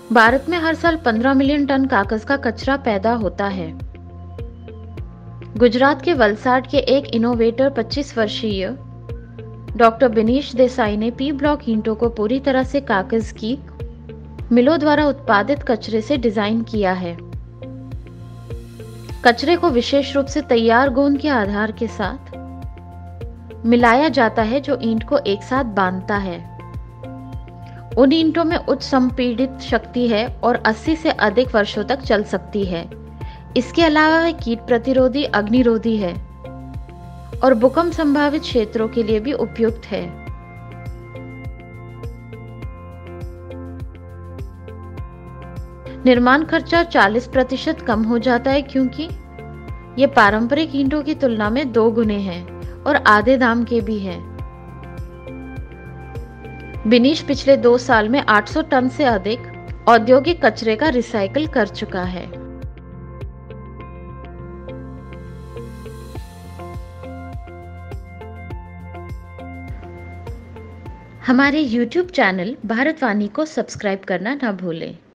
भारत में हर साल 15 million ton कागज का कचरा पैदा होता है। गुजरात के वलसाड के एक इनोवेटर 25 वर्षीय डॉक्टर बिनीश देसाई ने पी ब्लॉक ईंटों को पूरी तरह से कागज की मिलों द्वारा उत्पादित कचरे से डिजाइन किया है। कचरे को विशेष रूप से तैयार गोंद के आधार के साथ मिलाया जाता है जो ईंट को एक साथ बांधता है। उन ईंटों में उच्च संपीड़ित शक्ति है और 80 से अधिक वर्षों तक चल सकती है। इसके अलावा वह कीट प्रतिरोधी, अग्निरोधी है और भूकंप संभावित क्षेत्रों के लिए भी उपयुक्त है। निर्माण खर्चा 40% कम हो जाता है क्योंकि ये पारंपरिक ईंटों की तुलना में 2 गुने हैं और आधे दाम के भी हैं। बिनीश पिछले 2 साल में 800 टन से अधिक औद्योगिक कचरे का रिसाइकिल कर चुका है। हमारे YouTube चैनल भारतवाणी को सब्सक्राइब करना न भूलें।